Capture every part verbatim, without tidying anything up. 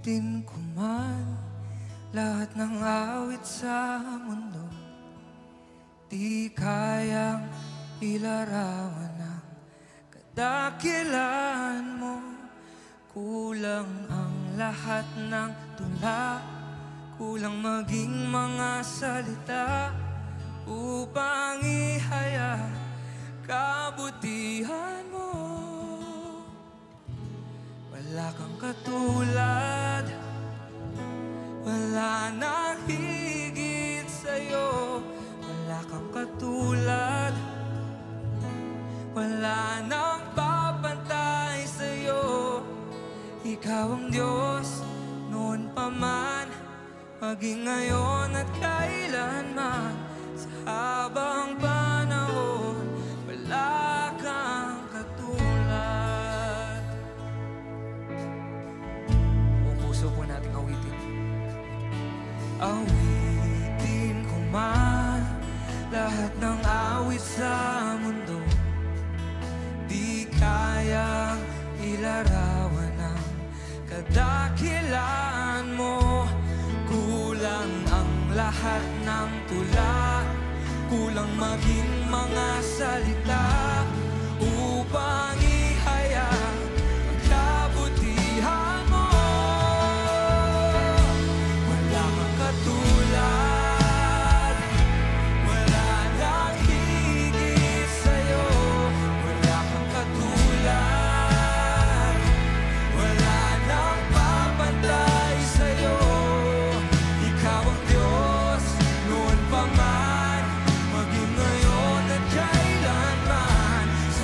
Awitin ko man lahat ng awit sa mundo, di kayang ilarawan ang kadakilan mo. Kulang ang lahat ng tula, kulang maging mga salita upang ihaya kabutihan mo. Wala kang katulad, wala nang higit sa'yo. Wala kang katulad, wala nang papantay sa'yo. Ikaw ang Diyos noon pa man, maging ngayon at kailanman. Sa habang panahon, wala kang katulad. Buong puso po nating awitin. Awitin ko man lahat ng awit sa mundo, di kayang ilarawan ang kadakilan mo. Kulang ang lahat ng tula, kulang maging mga salita upang ihaya ang kabutihan mo. Wala kang katulad, wala nang higit sa'yo. Wala kang katulad, wala nang papantay sa'yo. Ikaw ang Diyos noon pa man, maging ngayon at kailanman. Sa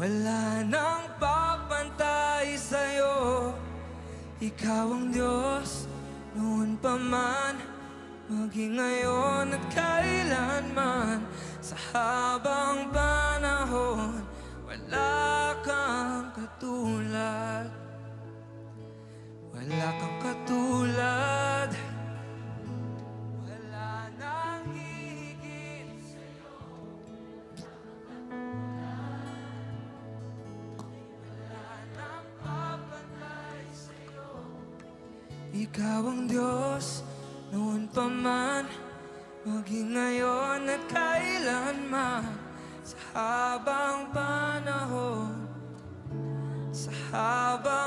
wala nang papantay sa'yo. Ikaw ang Diyos, noon pa man, maging ngayon at kailanman. Sa habang panahon, wala kang katulad. Wala kang katulad. Wala nang higit sa'yo. Wala nang papantay sa'yo. Ikaw ang Diyos, noon pa man, maging ngayon at kailanman. Sa habang panahon, sa habang